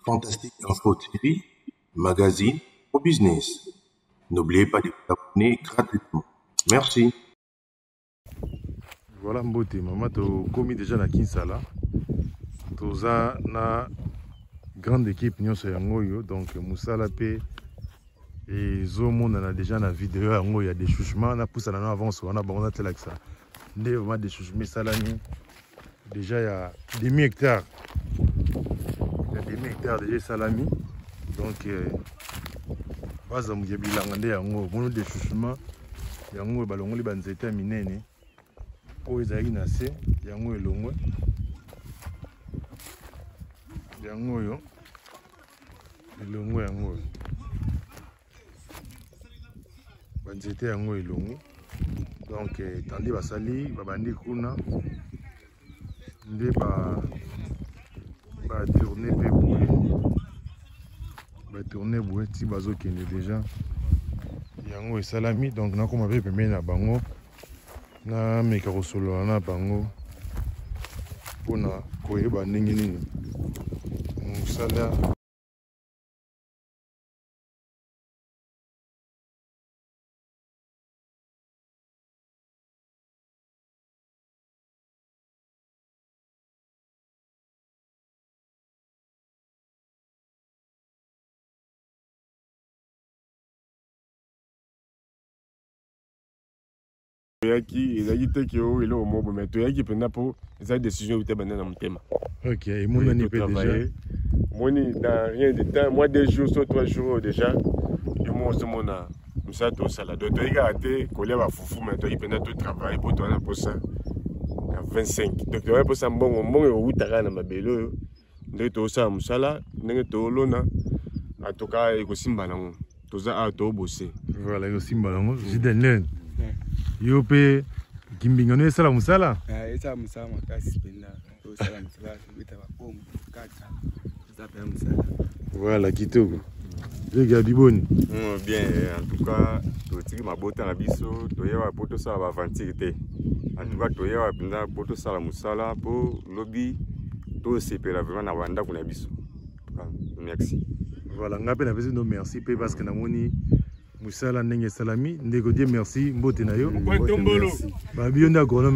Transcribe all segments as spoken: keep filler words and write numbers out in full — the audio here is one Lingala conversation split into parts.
Fantastique Info T V, magazine au business. N'oubliez pas de vous abonner gratuitement. Merci. Voilà Mbote, maman, tu as commis déjà na Kinsala. Tu as na grande équipe nyonso yangoyo, donc Moussala P et Zomo on a déjà na vidéo yango il y a des chouchements na poussa na avance on a bon on a tel que ça. Ndé vraiment des chouchements salani. Déjà il y a des demi hectares. Il y a des demi hectares déjà salami. Donc baza mu bilanga ndé yango bono des chouchements yango balongo li banzeta minene. O ezali na se yango elongwe. Yango yo elongo yango banzete yango elongo donc tandi basali babandi kuna nde ba ba tourner pe boye ba tourner boye ti bazokende déjà yango esalami donc nakoma pe pembeni na bango na meka kosolola na bango mpona koyeba ndenge nini mosala toyaki ezalaki te ke oyo eloko moko me toyaki mpenza mpo ezali décision euta banda na motema. Ok, emonani mpe déjà omoni dans rien de temps moi deux jours so trois jours déjà yo mo ozomona mosala tosala donc toyaki kaka te kolia bafufu me toyaki mpenza totravaille mpo towana mposa na vingt-cinq donc toyaki mposa mbongo mbongo eutaka na mabele oyo ndenge tosala mosala ndenge toolona atoka ekosimba nango toza awa toobose voilà ekosimba nango jidenlen yo pe kimbingano esala musala esala musala makasi penda tosala musala tobeta bakombo kaka eza pena musala voilà kitoko lega biboni bien en tout cas totiki mabota na biso toyewa mpo tosala baaventure te en tout cas toyewa mpenza mpo tosala musala mpo lobi tosepela vraiment na bandako na biso. Merci. Voilà nga mpe napesi no merci mpe parce que namoni musala ndenge salami ndeko die merci mbote na yo babi yo nde agronome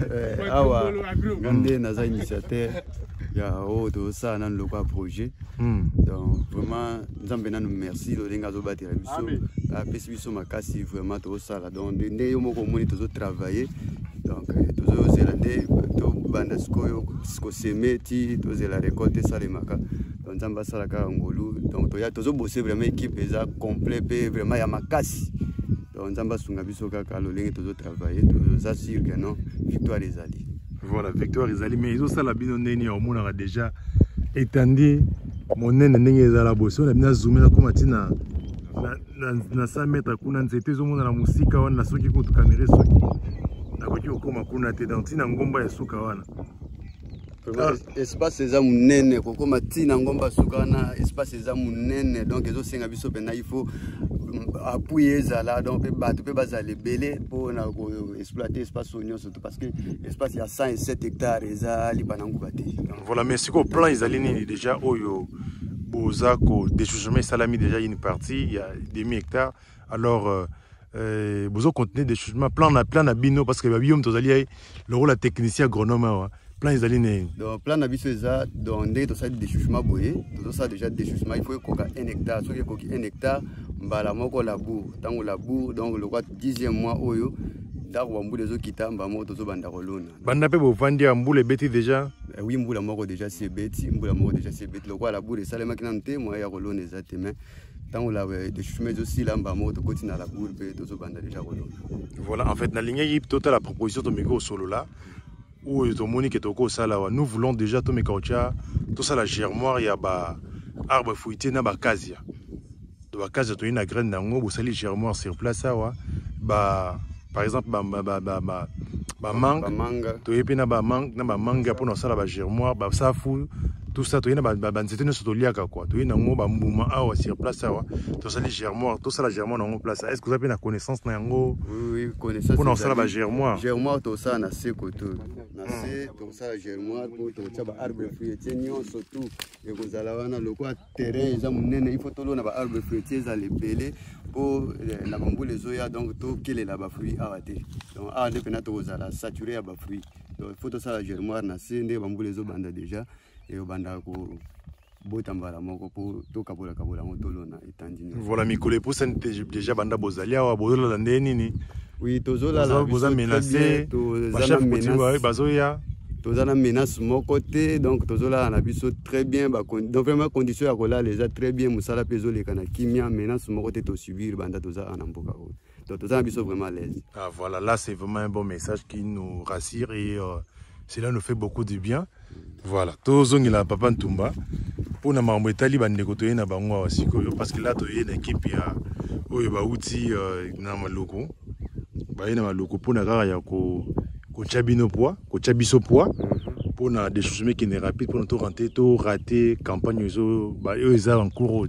awa nde naza initiateur ya oyo tosala nanu lokwa projet donc vraiment nzambe nanu merci lolinga azobatela biso apesi biso makasi vraiment tosala donc nde yo moko omoni tozotravaille donc tozozela nde tobanda sikoyo koseme ti tozela récolte esalemaka donc nzambe asala kaka ngolu donc toya tozobose vraiment équipe eza complet mpe vraiment ya makasi donc nzambe asunga biso kaka lolenge tozotravaille toza sûr que non victoire ezali. Voilà victoire ezali mais ezosala bino ndeni omonaka déjà étandi monene ndenge ezala boso na bina zoome nakoma ntina na cent mètres kuna nzete ezomona na mosika wana soki kutu kamera soki nakoki kokoma kuna te donc ntina ngomba ya suka wana espace eza munene kokoma ntina ngomba suka wana espace eza munene donc ezosenga biso mpena il faut appui ezala donc mpe bato mpe bazala ebele mpona koexploiter espace oyo nyonso to parce que espace ya cent sept hectares eza lipa na nguba te. Voilà mais sikoyo plan ezali nini déjà oyo boza kodéchouchement esalami déjà une partie il y a demi hectares alors euh, euh, bozo continuer déchouchement plan na plan na bino parce que babiyom tozali le rôle la technicien agronome awa plan ezali nini donc plan na biso eza donc ndenge tosali déchouchement boye tozosala déjà déchouchement il faut ekoka un hectare soki ekoki un hectare mbala moko labour ntango labour donc lokwa dixième mois oyo ndako bambula ezokita mbala moko tozobanda kolona banda mpe bovandi ya mbula ebeti déjà wi mbula moko déjà si ebeti mbula moko déjà si ebeti lokwa labour esalemaki nanu te moya ya kolona eza te mais ntango la déchouchement ezosila mbala moko tokoti na labour mpe tozobanda déjà kolona. Voilà en fait nalingaki tota la proposition tomeki osolola oyo tomoni ke tokosala wa nous voulons déjà tomeka otya tosala germoire ya ba arbre fruitier na bakasia do bakasia toyi na graine nango bosali germoire sur place awa ba par exemple ba ba ba ba ba mangue toyi pe na ba mangue na ba manga mpona osala ba germoire basafu tout ça to yena ba banzete no soto liaka quoi to yena ngo ba mbuma awa sur place awa to sali germoire to sala germoire na place. Est-ce que vous avez la connaissance na yango? Oui oui, connaissance. Pour sala ba germoire. Germoire to ça na se koto. Na se to sala germoire pour to tsa ba arbre fruitier nyon surtout et ko zala wana lokwa terrain za munene il faut to lona ba arbre fruitier za lebele pour la bambule zoya donc to kele la ba fruit awate. Donc a de pena to zala saturé ya ba fruit. Donc il faut to sala germoire na se nde bambule zo banda déjà et au banda ko botambala moko pour to kabola kabola motolo na itandini. Voilà mikole pour ça déjà banda bozalia wa bozola la ndeni ni. Oui, tozola la boza menacé to chef menace bazoya tozana menace mon côté donc tozola na biso très bien ba donc vraiment condition ya kola les a très bien musala pezo le kana kimia menace mon côté to subir banda toza anamboka ko. Donc tozana biso vraiment à l'aise. Ah voilà, là c'est vraiment un bon message qui nous rassure et euh, cela nous fait beaucoup de bien. Voilà, tozongela papa Ntumba pour na mambo etali bandeko to yena bango wasiko parce que là to yena équipe ya oyo ba uti na maloko ba yena maloko pour na kaka ya ko ko chabino poids ko chabiso poids pour na des choses qui ne rapide pour nous rentrer to rater campagne zo ba eux ils en cours.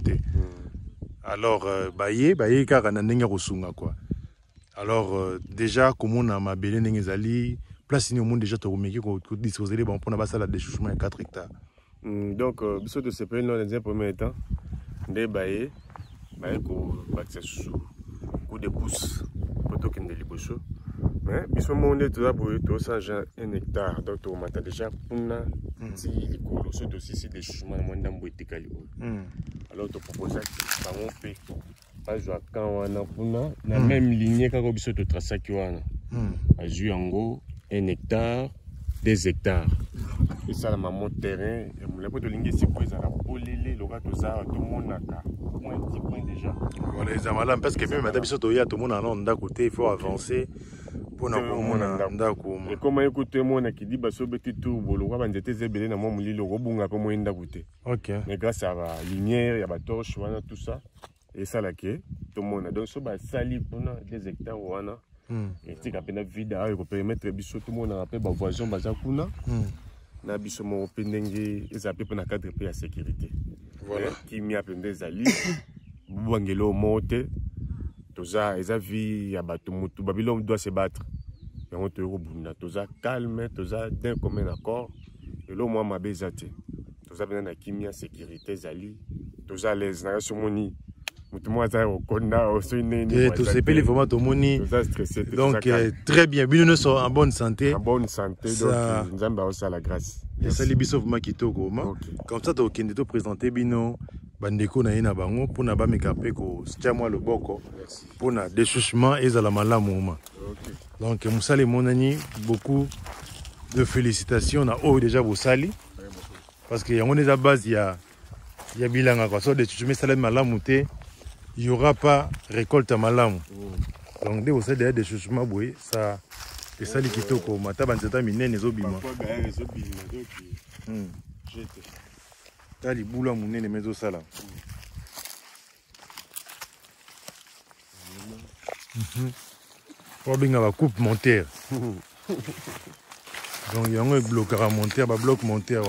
Alors ba yé ba yé kaka na ndenge ko sunga quoi. Alors euh, déjà comment on a ma belle ndengezali place au monde déjà to remeki ko disposer les bon pour na basa la déchouchement quatre hectares. Mm, donc euh, biso de ce pays dans les premiers temps ndé baye baye ko bakse sous coup de pouce poto kende liboso mais biso monde to za boye to cent un hectare donc to mata déjà puna ti likolo so to sisi déchouchement na monde ndambo etikali o. Alors to proposer bango pe pas joa kan wana puna na même lignée kako biso to trasaki wana azu yango un hectare, deux hectares. Et ça, mon terrain, je ne peux pas te si vous avez polélé, le gars, tout ça, tout le monde a un petit point déjà. Voilà, les amalams, parce que même madame Sotoya, tout le monde a un d'un côté, il faut avancer pour nous avoir un d'un côté. Et comment écouter moi qui dit, bah, ce petit tout, le gars, ben, j'étais zébélé dans mon lit, le robot, comme moi, d'un côté. Ok. Mais grâce à la lumière, il y a la torche, tout ça. Et ça, là, qui tout le monde a. Donc, ça, bah, sali pour deux hectares, voilà. Et tu as peine vide à permettre biso tout le monde a appelé ba voisin baza kuna na biso mo penenge ezapé pour na cadre pe ya sécurité. Voilà qui mi apende zali bangelo mote toza eza vie ya bato mutu babilo doit se battre et on te robunda toza calme toza d'un commun accord et là moi ma bezate toza bena na kimia sécurité zali toza les na somoni. Et tous ces pays vraiment tout moni. Donc euh, très bien, nous sommes en bonne santé. En bonne santé, ça... donc nous avons la grâce. Et ça les bisous vraiment qui toko comme ça tu as te présenter bino bandeko na ina bango pour na ba mekape ko tia moi le boko pour na déchouchement et za la malamu. Donc musale monani beaucoup de félicitations na oh déjà vous sali parce que on est à base il y a il y a bilanga quoi so déchouchement ça la malamu té il n'y aura pas récolte à malamu. Mm. Donc, dès que vous avez des choses, ça c'est ça qui est au coma. Tu as des états minés, les obima. Tu as les boulots, les maisons, ça là. Pour bien la coupe monter. Donc, il y a un bloc à monter, un bloc monter.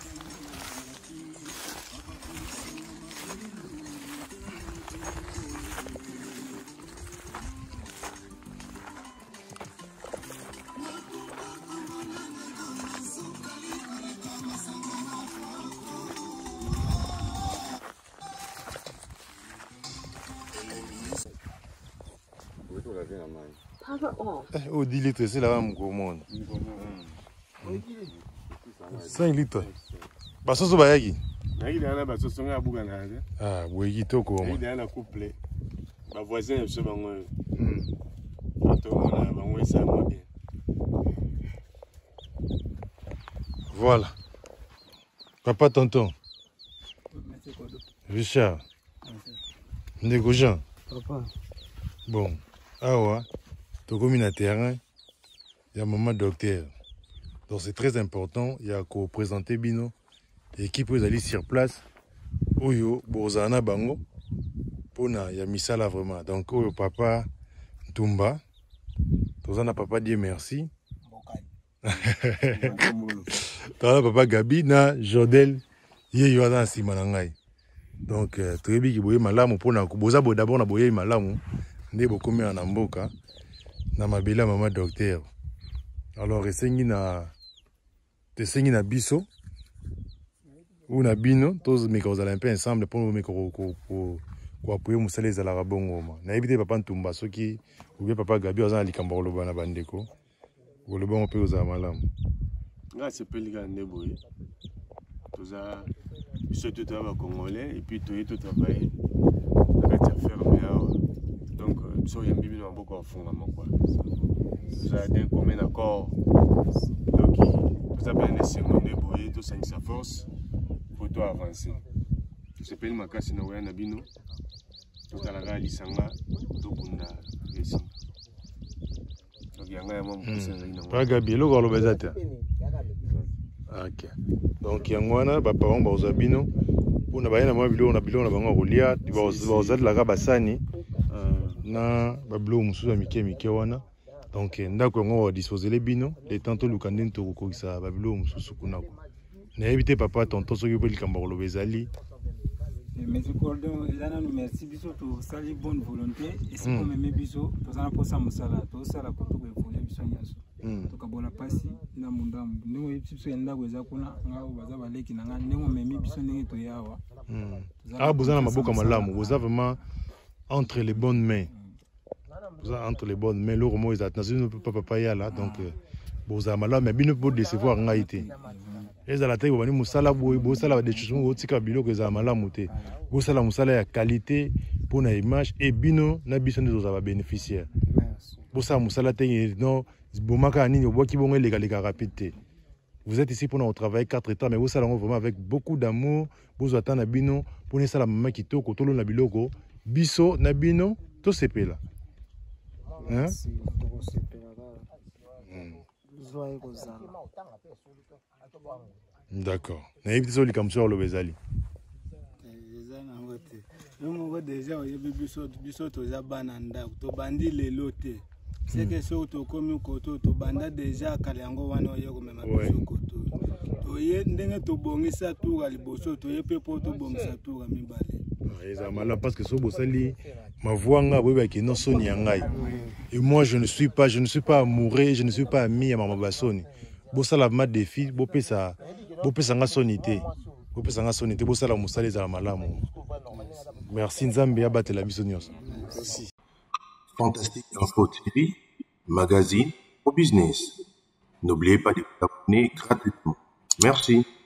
Oh, dix litres, c'est là mon commande. cinq litres. Basoso bayaki. Ah, oui, toko. Ma voisine est sur voilà. Papa tonton. Richard. Ndeko Jean. Papa. Bon. Ah ouais. Tu comme un terrain, il y a un maman docteur. Donc c'est très important, il y a qu'à présenter Bino, l'équipe peut aller sur place. Oyo, Bozana Bango, Pona, il y a mis ça là vraiment. Donc, Oyo papa Ntumba, Tozana papa Dieu merci. Tozana papa Gabi, na Jodel ye yo aza nsima na ngai. Donc toyebi ki boye malamu mpona boza bo d'abord na boye malamu nde bokomi na mboka na mabela mama docteur. Alors esengi na tesengi na biso ou na bino tous meka ozala un peu ensemble pour meka ko ko ko appuyer musala ezala bongo ma. Na ebite papa Ntumba soki ou bien papa Gabi ozana likambo koloba na bandeko. Koloba on peut ozala malamu. Nga sepeli ka ndeboye. Toza biso tout à congolais et puis tout tout travailler na kati ya ferme yawa. Donc biso yambi bino maboko afunga makwa. Toza d'un commun accord. Donc toza bien essayé ndeboye to sa force pour toi avancer. Sepeli makasi na waya na bino. Tozalaka lisanga tokunda esi. Donc yanga ya mwa mpesa na Pas Gabi eloko aloba eza te. Ok. Donc yango wana baparent baoza bino mpona baye na mwa biloko na biloko na bango kolia baozalelaka basani na babiloko mosusu ya mike mike wana. Donc ndako yango badispozele bino le temps toluka ndeni tokokokisa babiloko mosusu kunako. Nayebi te papa tonton soki mpe likambo koloba ezali. Mais je nous merci biso to sali bonne volonté et c'est comme mes biso to sana posa musala to sala ko to évoluer biso nyaso to kabola pasi na mundamu ndimo biso yenda kweza kuna ngao baza baleki na ngani ndimo memi biso ndenge to yawa ah bozana maboka malamu boza vraiment entre les bonnes mains boza entre les bonnes mains le romo ezat nazo papa papa yala donc boza malamu mais bino pour décevoir ngai te. ezala te bobani musala boye bosala des choses otika biloko ezala malamu te bosala musala ya qualité pour na image et bino na biso nde tozala bénéficiaire bosala musala te non bomaka nini oboki bongo eleka leka rapide te. Vous êtes ici pour travailler quatre temps mais bosala vraiment avec beaucoup d'amour bozwa ta na bino pour ne sala mama kitoko tolo na biloko biso na bino to sepela hein. D'accord. Nayebi so likamso lo bezali. Eza na ngote. Nous déjà oyebi biso biso toza bana ndako to bandi lelo te. C'est que so to komi koto to banda déjà kalango wana oyeko mema biso koto. To ye ndenge to bongisa tour liboso to ye pe po to bongisa tour mibale. Eza mala parce que so bosali ma voix nga boyeba ki non soni ngai. Et moi je ne suis pas je ne suis pas amoureux, je ne suis pas ami à Mama Basoni. Bosala ma défi bopesa bopesa nga sonité bopesa nga sonité bosala musala za malamu. Merci Nzambe abatela biso nyonso. Merci. Fantastique Info T V, magazine au business. N'oubliez pas de vous abonner gratuitement. Merci.